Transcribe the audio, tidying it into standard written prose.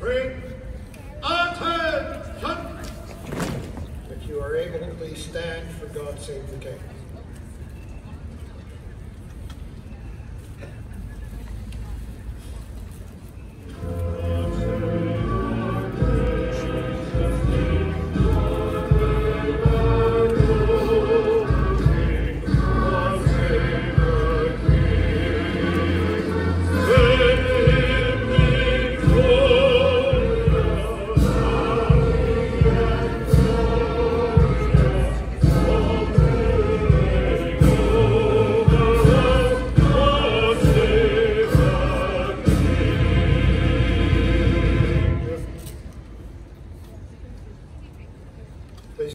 Bring attention! If you are able to please stand for God Save the King.